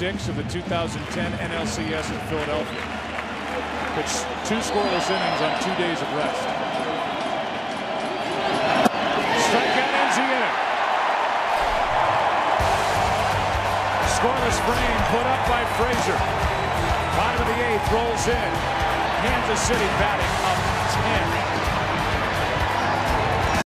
6 of the 2010 NLCS in Philadelphia. Pitched 2 scoreless innings on 2 days of rest. Strikeout ends the inning. Scoreless frame put up by Frasor. Bottom of the 8th, rolls in. Kansas City batting up 10.